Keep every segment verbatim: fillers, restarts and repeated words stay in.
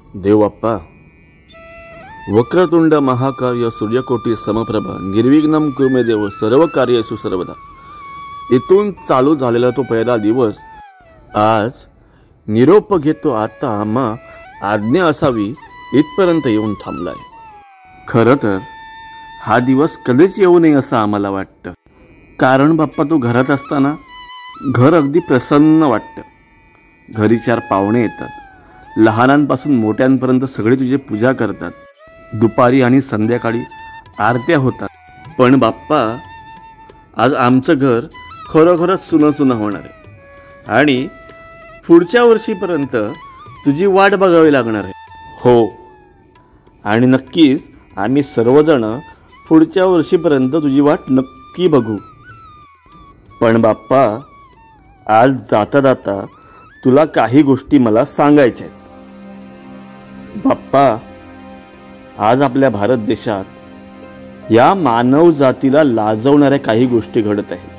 देवप्पा, वक्रतुंड महाकाय सूर्यकोटी समप्रभा निर्विघ्नं कुरु देव सर्व कार्येषु सर्वदा. इथून चालू झालेला तो पहिला दिवस आज निरोप घेतो आता आम्हा आज्ञा असावी इथपर्यंत येऊन थांबलाय. खरं तर हा दिवस कधीच येऊ नये असं आम्हाला वाटतं. कारण बाप्पा, तू घरात असताना घर अगदी प्रसन्न वाटतं. घरी चार पाहुणे येतात, लहानांपासून मोठ्यांपर्यंत सगळे तुझी पूजा करतात. दुपारी आणि संध्याकाळी आरत्या होतात. पण बाप्पा, आज आमचं घर खरोखरच सुनं सुनं होणार आहे आणि पुढच्या वर्षीपर्यंत तुझी वाट बघावी लागणार आहे. हो, आणि नक्कीच आम्ही सर्वजण पुढच्या वर्षीपर्यंत तुझी वाट नक्की बघू. पण बाप्पा, आज जाता जाता तुला काही गोष्टी मला सांगायच्या आहेत. बाप्पा, आज आपल्या भारत देशात या मानव जातीला लाजवणाऱ्या काही गोष्टी घडत आहेत.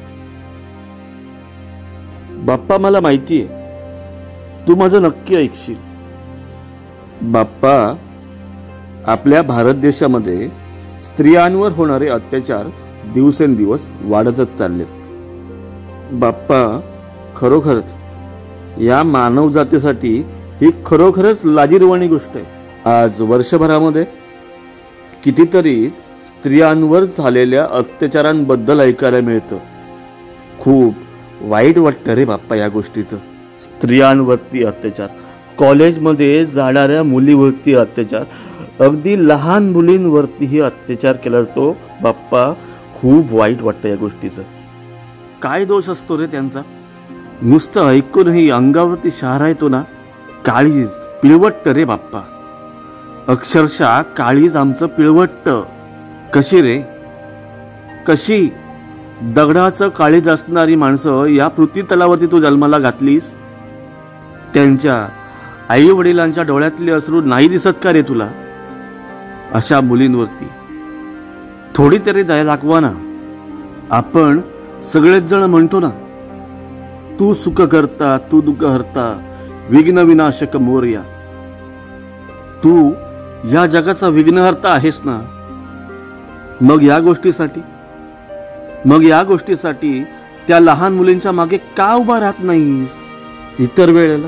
बाप्पा, मला माहिती आहे तू माझं नक्की ऐकशील. बाप्पा, आपल्या भारत देशामध्ये स्त्रियांवर होणारे अत्याचार दिवसेंदिवस वाढतच चाललेत. बाप्पा, खरोखरच या मानव जातीसाठी ही खरोखरच लाजिरवाणी गोष्ट आहे. आज वर्षभरामध्ये कितीतरी स्त्रियांवर झालेल्या अत्याचारांबद्दल ऐकायला मिळतं. खूप वाईट वाटतं रे बाप्पा या गोष्टीचं. स्त्रियांवरती अत्याचार, कॉलेजमध्ये जाणाऱ्या मुलीवरती अत्याचार, अगदी लहान मुलींवरतीही अत्याचार केला जातो. बाप्पा, खूप वाईट वाटतं या गोष्टीचं. काय दोष असतो रे त्यांचा? नुसतं ऐकूनही अंगावरती शहारा येतो ना. काळीज पिळवटतं रे बाप्पा, अक्षरशः काळीज आमचं पिळवटतं. कशी रे, कशी? दगडाचं काळीज असणारी माणसं या पृथ्वी तलावरती तू जन्माला घातलीस. त्यांच्या आई वडिलांच्या डोळ्यातले अश्रू नाही दिसत का रे तुला? अशा मुलींवरती थोडी तरी दया दाखवा ना. आपण सगळेच जण म्हणतो ना, तू सुख करता तू दुःख हरता विघ्न विनाशक मोरया. तू या जगाचा विघ्नहर्ता आहेस ना. मग या गोष्टीसाठी मग या गोष्टीसाठी त्या लहान मुलींच्या मागे का उभा राहत नाही? इतर वेळेला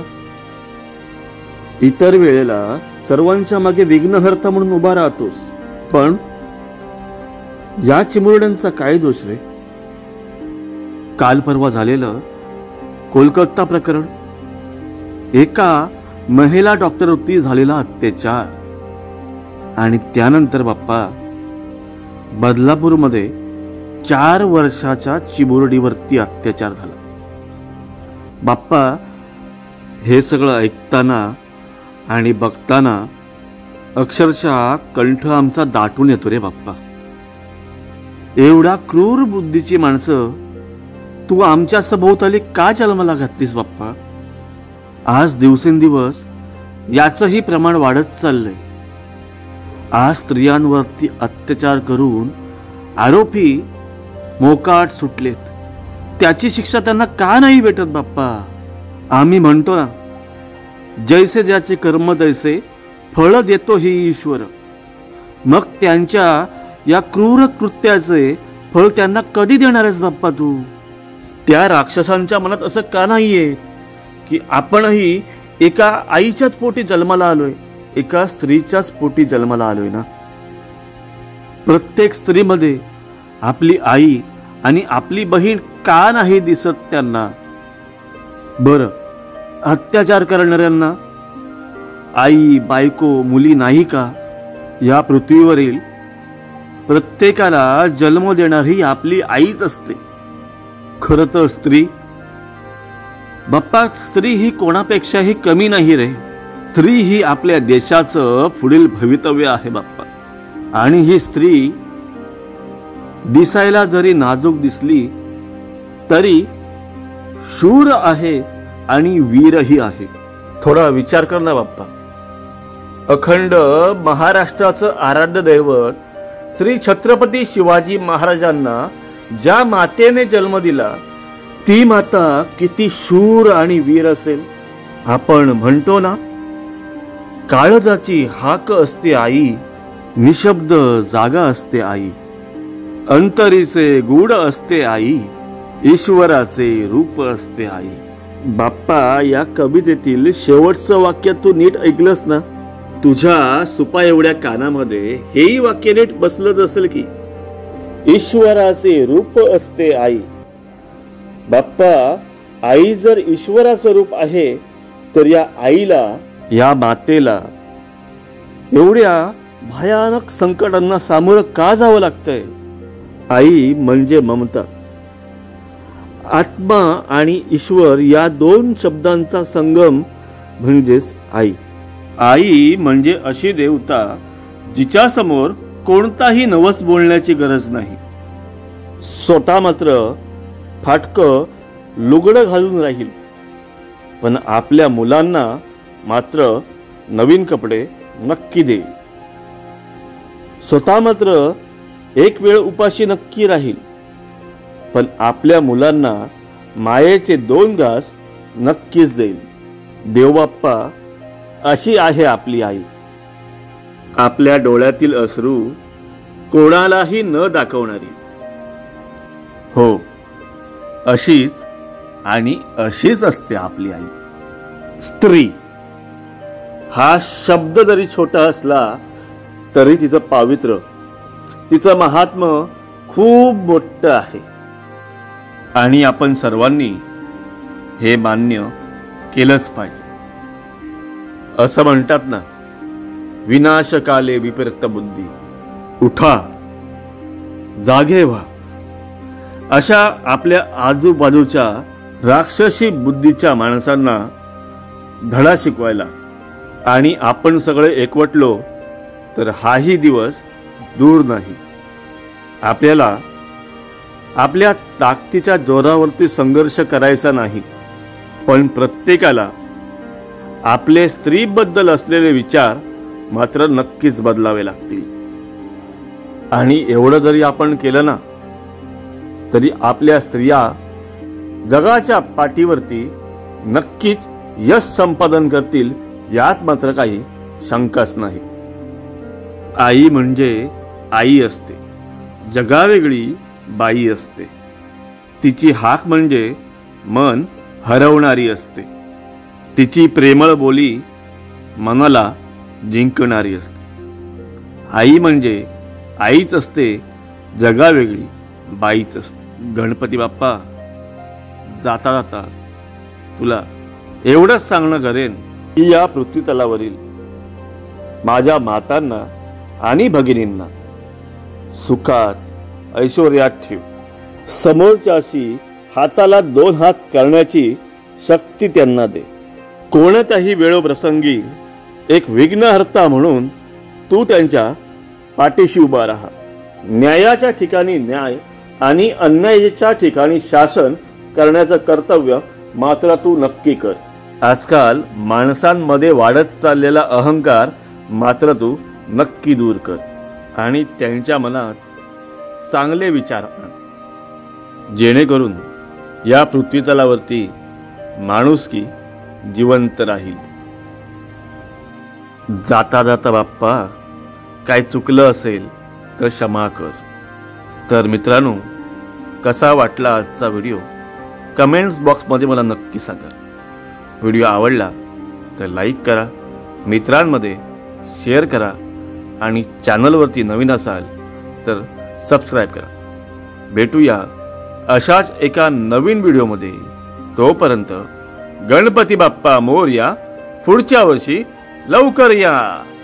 इतर वेळेला सर्वांच्या मागे विघ्नहर्ता म्हणून उभा राहतोस. पण या चिमुरड्यांचा काय दोष रे? काल परवा झालेलं कोलकाता प्रकरण, एका महिला डॉक्टरवरती झालेला अत्याचार, आणि त्यानंतर बाप्पा बदलापूरमध्ये चार वर्षाच्या चिमुरडीवरती अत्याचार झाला. बाप्पा, हे सगळं ऐकताना आणि बघताना अक्षरशः कंठ आमचा दाटून येतो रे बाप्पा. एवढा क्रूर बुद्धीची माणसं तू आमच्या सभोवताली का जन्माला घातलीस बाप्पा? आज दिवसेंदिवस याचंही प्रमाण वाढत चाललंय. आज स्त्रियांवरती अत्याचार करून आरोपी मोकाट सुटलेत. त्याची शिक्षा त्यांना का नाही भेटत बाप्पा? आम्ही म्हणतो ना, जैसे ज्याचे कर्म तैसे फळ देतो ही ईश्वर. मग त्यांच्या या क्रूर कृत्याचे फळ त्यांना कधी देणार आहेस बाप्पा तू? त्या राक्षसांच्या मनात असं का नाहीये की आपणही एका आईच्याच पोटी जन्माला आलोय, एका स्त्रीच्याच पोटी जन्माला आलोय ना. प्रत्येक स्त्रीमध्ये आपली आई आणि आपली बहीण का नाही दिसत त्यांना? बरं, अत्याचार करणाऱ्यांना आई, बायको, मुली नाही का? या पृथ्वीवरील प्रत्येकाला जन्म देणारी आपली आईच असते. खरं तर स्त्री बाप्पा, स्त्री ही कोणापेक्षाही कमी नाही रे. स्त्री ही आपल्या देशाचं पुढील भवितव्य आहे बाप्पा. आणि ही स्त्री दिसायला जरी नाजूक दिसली तरी शूर आहे आणि वीरही आहे. थोडा विचार कर ना बाप्पा. अखंड महाराष्ट्राचं आराध्य दैवत श्री छत्रपती शिवाजी महाराजांना ज्या मातेने जन्म दिला, ती माता किती शूर आणि वीर असेल. आपण म्हणतो ना, काळजाची हाक असते आई, निशब्द जागा असते आई, अंतरीचे गूढ असते आई, ईश्वराचे रूप असते आई. बाप्पा, या कवितेतील शेवटचं वाक्य तू नीट ऐकलंस ना? तुझ्या सुपा एवढ्या कानामध्ये हेही वाक्य नीट बसलंच असेल की, ईश्वराचे रूप असते आई. बाप्पा, आई जर ईश्वराचं रूप आहे तर या आईला, या मातेला एवढ्या भयानक संकटांना सामोरं का जावं लागतंय? आई म्हणजे ममता. आत्मा आणि ईश्वर या दोन शब्दांचा संगम म्हणजेच आई. आई म्हणजे अशी देवता जिच्या समोर कोणताही नवस बोलण्याची गरज नाही. स्वतः मात्र फाटकं लुगडं घालून राहील, पण आपल्या मुलांना मात्र नवीन कपडे नक्की देईल. स्वतः मात्र एक वेळ उपाशी नक्की राहील, पण आपल्या मुलांना मायेचे दोन घास नक्कीच देईल. देवबाप्पा, अशी आहे आपली आई. आपल्या डोळ्यातील अश्रू कोणालाही न दाखवणारी. हो, अशीच आणि अशीच असते आपली आई. स्त्री हा शब्द जरी छोटा असला तरी तिचं पावित्र्य, तिचं महात्म्य खूप मोठं आहे. आणि आपण सर्वांनी हे मान्य केलंच पाहिजे. असं म्हणतात ना, विनाशकाले विपरीत बुद्धी, उठा, जागे व्हा. अशा आपल्या आजूबाजूच्या राक्षसी बुद्धीच्या माणसांना धडा शिकवायला आणि आपण सगळे एकवटलो तर हाही दिवस दूर नाही. आपल्याला आपल्या ताकदीच्या जोरावरती संघर्ष करायचा नाही, पण प्रत्येकाला आपले स्त्रीबद्दल असलेले विचार मात्र नक्कीच बदलावे लागतील. आणि एवढं जरी आपण केलं ना, तरी आपल्या स्त्रिया जगाच्या पाठीवरती नक्कीच यश संपादन करतील, यात मात्र काही शंकाच नाही. आई म्हणजे आई असते, जगावेगळी बाई असते. तिची हाक म्हणजे मन हरवणारी असते. तिची प्रेमळ बोली मनाला जिंकणारी असते. आई म्हणजे आईच असते, जगावेगळी बाईच असते. गणपती बाप्पा, जाता जाता तुला एवढंच सांगणं करेन की या पृथ्वीतलावरील माझ्या मातांना आणि भगिनींना सुखात ऐश्वर्यात ठेव. समोरच्याशी हाताला दोन हात करण्याची शक्ती त्यांना दे. कोणत्याही वेळोप्रसंगी एक विघ्नहर्ता म्हणून तू त्यांच्या पाठीशी उभा राहा. न्यायाच्या ठिकाणी न्याय आणि अन्यायाच्या ठिकाणी शासन करण्याचं कर्तव्य मात्र तू नक्की कर. आजकाल माणसांमध्ये वाढत चाललेला अहंकार मात्र तू नक्की दूर कर आणि त्यांच्या मनात चांगले विचार आण, जेणेकरून या पृथ्वीतलावरती माणुसकी जिवंत राहील. जाता जाता बाप्पा, काय चुकलं असेल तर क्षमा कर. तर मित्रांनो, कसा वाटला आजचा व्हिडिओ कमेंट्स बॉक्समध्ये मला नक्की सांगा. व्हिडिओ आवडला तर लाईक करा, मित्रांमध्ये शेअर करा आणि चॅनलवरती नवीन असाल तर सबस्क्राईब करा. भेटूया अशाच एका नवीन व्हिडिओमध्ये. तोपर्यंत गणपती बाप्पा मोरया. पुढच्या वर्षी लवकर या.